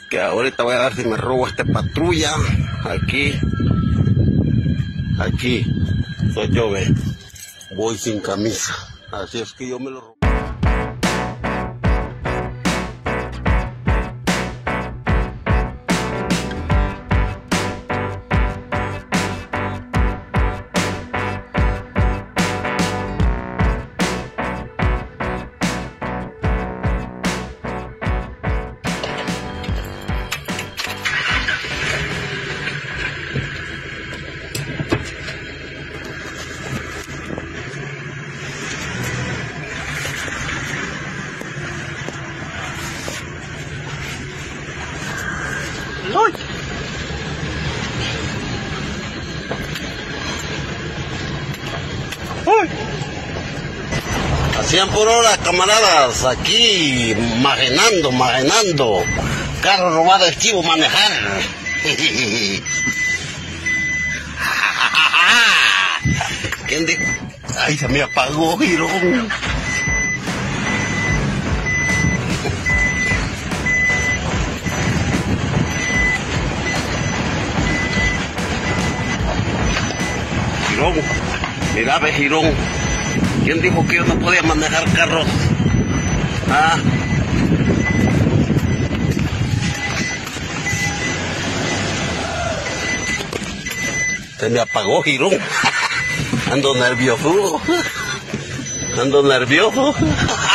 Que ahorita voy a ver si me robo esta patrulla. Aquí soy yo, ve. Voy sin camisa. Así es que yo me lo robo. ¡Uy! ¡Uy! A 100 por hora, camaradas, aquí magenando. Carro robado, esquivo, manejar. ¿Quién dijo? Ay, se me apagó, Girón. Girón, mira, ve, Girón. ¿Quién dijo que yo no podía manejar carros? Ah. Se me apagó, Girón. Ando nervioso.